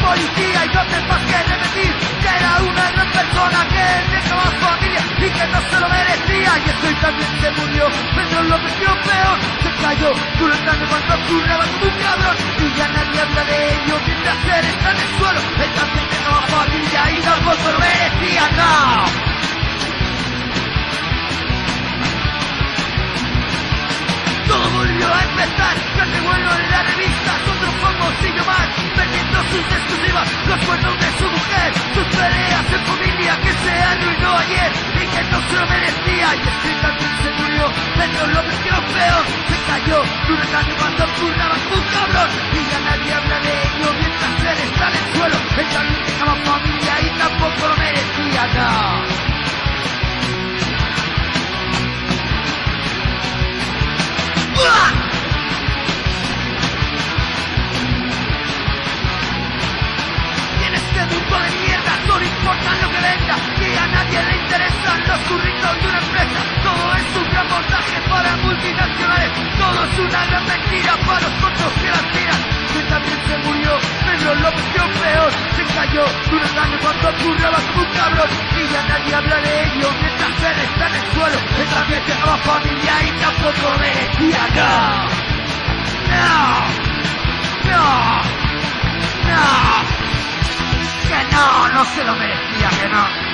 policía y no hace más que repetir que era una gran persona que dejaba familia y que no se lo merecía. Y esto también se murió, Pedro López dio peor, se cayó durante cuando curraba como un cabrón y ya nadie habla de ello mientras él está en el suelo. Él también dejaba familia y tampoco lo merecía, no. Todo volvió a empezar, Cante Bueno en la revista, otro famosillo más, vendiendo sus exclusivas, los cuernos de su mujer, sus peleas en familia que se arruinó ayer y que no se lo merecía. Y es que también se murió, Pedro López quedó peor, se cayó durante cuando curraba como un cabrón y ya nadie habla de ello mientras él está en el suelo. Él también dejaba familia y tampoco lo merecía, no. Y en este mundo de mierda solo importa lo que venda y a nadie le interesan los curritos de una empresa. Todo es un gran montaje para multinacionales, todo es una gran mentira para los cortos que las tiran. Que también se murió, Pedro López dio peor, se cayó durante cuando curraba como un cabrón y ya nadie habla de ello mientras él está en el suelo. Él también dejaba familia y tampoco lo merecía, no. No, no, no, que no se lo merecía, que no.